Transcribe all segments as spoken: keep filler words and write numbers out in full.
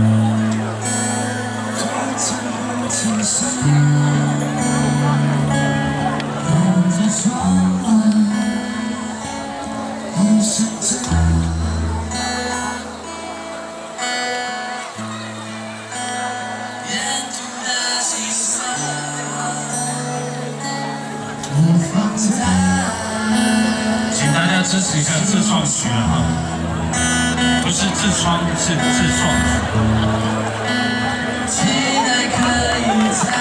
请大家支持一下自创曲了哈，不是痔疮，是自创曲。期待可以在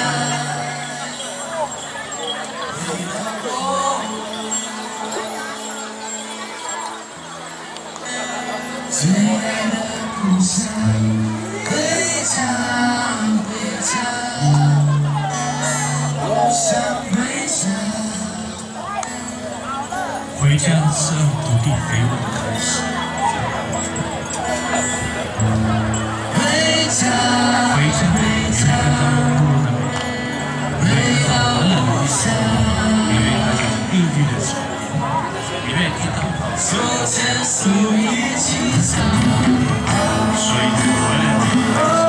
最爱的故乡，回家，回家，我想回家。 回家是让土地肥沃的开始。回家，回家，回家，回到故乡，里面还有命运的草原，里面听到手牵手一起唱，所以回来吧。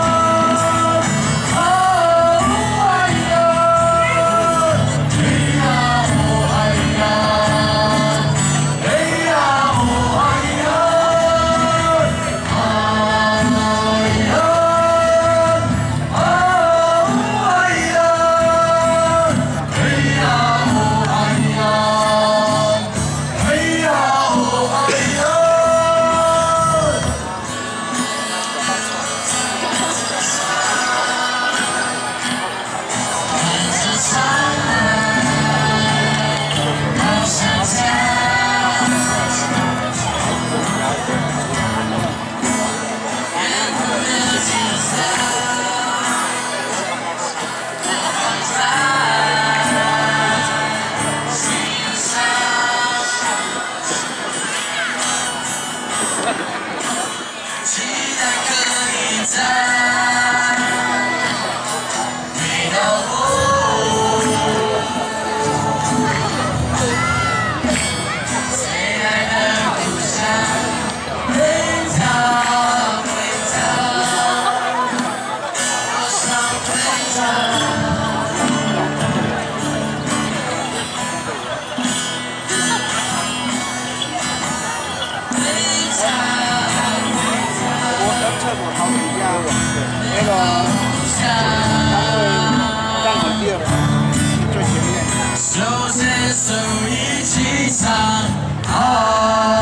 期待可以在回到我最爱的故乡，回家，回家，我想回家。 厕所逃离一下，那个他会站很低的，最前面。手牵手一起唱。